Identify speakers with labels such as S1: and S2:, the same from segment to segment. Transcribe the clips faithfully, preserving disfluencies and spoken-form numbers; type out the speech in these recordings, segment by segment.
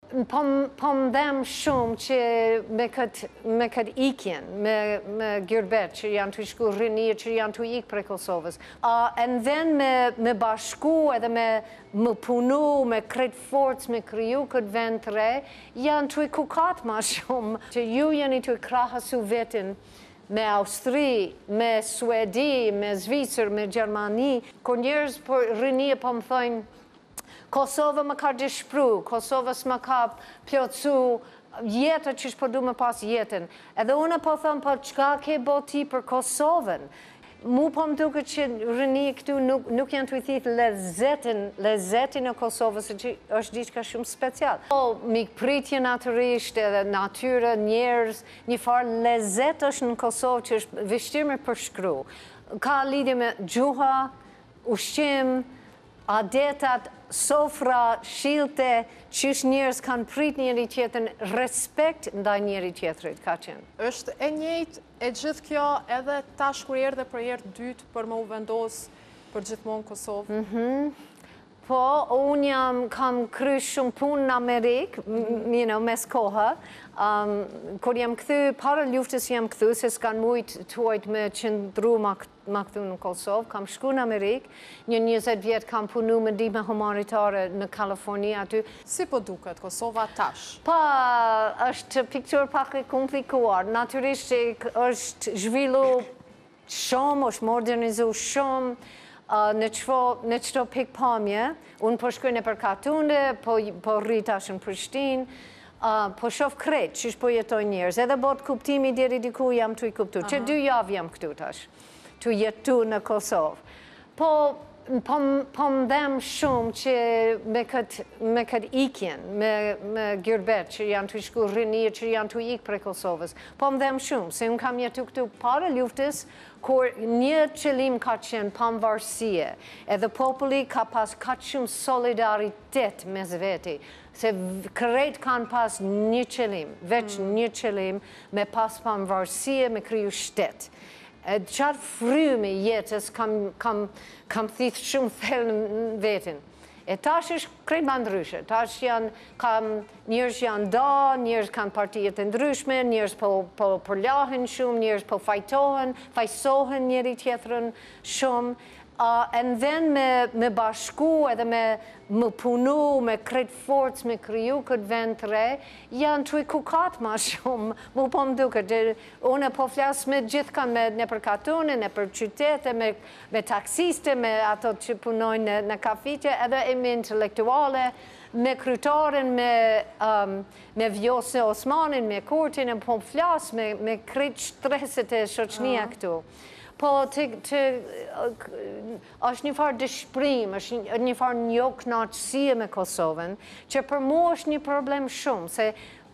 S1: Po më dhem shumë që me këtë me këtë ikjen, me me Gyrbet që janë të shku rinje që janë të ikë prej Kosovës. Uh, and then me, me bashku edhe me më punu, me kretë forcë, me kriju këtë vend të re, janë të i kukat ma shumë që ju jeni të i krahasu vetin me Austri, me Suedi, me Zvicër, me Gjermani, kur njerëz për rinje po më thojnë Kosove më ka dishpru, Kosove s'më ka plotësu jetën që shpo du me pas jetën. Edhe unë po thëmë, po qka ke bo ti për Kosovën? Mu po më duke që rinje këtu nuk, nuk janë të i thithë lezetin, lezetin e Kosovës, që është diçka shumë special. Po, mikpritje natërisht edhe natyre, njerëz, një farë lezet është në Kosovë që është vështirë me përshkru. Ka lidhje me gjuha, ushqim, adetat, sofra, shilte, qysh njerëz kanë prit njëri tjetën, respekt ndaj njëri tjetrit, ka qenë.
S2: Është e njëjtë e gjithë kjo edhe tash kur erdhe për herë dytë për më u vendos për gjithmonë Kosovë?
S1: Mm-hmm. Po, unë jam, kam kry shumë punë në Amerikë, you know, mes koha. Um, kur jam këthy, para luftës jam këthy, se s'kan mujtë tuajt me qëndru ma, ma këthy në Kosovë. Kam shku në Amerikë, një njëzet vjetë kam punu me ndihme humanitare në Kaliforni aty.
S2: Si po duket Kosova tash?
S1: Pa, është piktur pak e komplikuar. Natyrisht është zhvillu shumë, është modernizu shumë. Uh, në qëto pikpamje, unë po shkoj në për Katunde, po, po rritash në Prishtinë, uh, po shof krejt që po jetoj njerëz, edhe bot kuptimi deri diku jam të i kuptu, që dy javë jam këtu tash, të jetu në Kosovë. Po, po, po më dhem shumë që me këtë me këtë ikjen, me, me Gyrbet që janë të shku rinje që janë të ikë prej Kosovës, po më dhem shumë, se unë kam jetu këtu para luftës, kur një qëllim ka qenë pavarësie, edhe populli ka pas ka shumë solidaritet mes veti, se krejt kanë pas një qëllim, veç mm. një qëllim, me pas pavarësie, me kriju shtet. Qatë frymi jetës kam, kam, kam thithë shumë thellë në vetin. E tash është krejt ma ndryshe. Tash janë, kam, njërës janë da, njërës kanë partijet të ndryshme, njërës po, po përlahen shumë, njërës po fajtohen, fajsohen njëri tjetërën shumë. Uh, and then me, me bashku edhe me më punu, me krejt forcë, me kriju këtë vend të re, janë të i kukat ma shumë, mu po më duke. Unë po flasë me gjithë kanë me në për katune, në për qytete, me, me taksiste, me ato që punojnë në, në kafitje, edhe e me intelektuale, me kryetaren, me, um, me Vjose Osmanin, me Kurtin, e po flasë me, me krejt shtreset e shoqënia uh-huh. këtu. Po, të, të, është një farë dëshprim, është një farë një knaqësie me Kosovën, që për mu është një problem shumë, se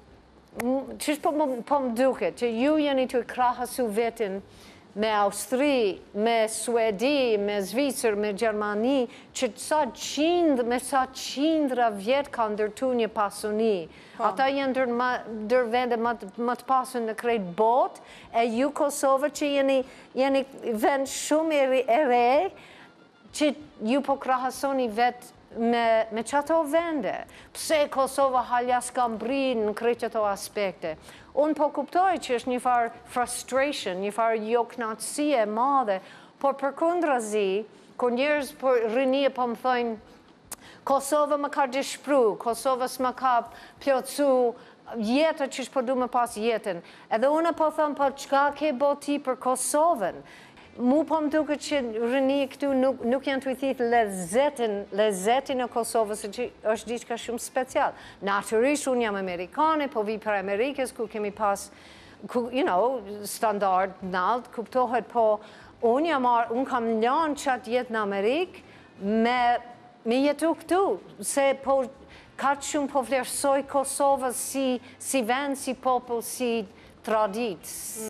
S1: që po, po më duket, që ju jeni të krahasu vetin me Austri, me Suedi, me Zvicër, me Gjermani, që sa qindë, me sa qindra vjetë ka ndërtu një pasuni. Pa. Ata janë dër vende më të pasun në krejt bot, e ju Kosovë që jeni, jeni vend shumë e re, që ju po krahasoni vetë me, me qato vende. Pse Kosova halja s'ka mbri në krejt ato aspekte. Unë po kuptoj që është një farë frustration, një farë jo knatësie e madhe, por për kundrazi, kur njerëz për rinje po më thojnë, Kosova më ka dishpru, Kosova s'më ka plotësu jetën që shpo du me pas jetën. Edhe unë po thëmë, po qka ke bo ti për Kosovën? Mu po më duke që rinje këtu nuk, nuk janë të i thithë lezetin, lezetin e Kosovës, që është diçka shumë special. Natyrisht, unë jam amerikane, po vi për Amerikës, ku kemi pas, ku, you know, standard nalt, kuptohet, po unë jam, unë kam lanë qatë jetë në Amerikë, me, me jetu këtu, se po, ka shumë po vlerësoj Kosovës si, si vend, si popull, si tradit.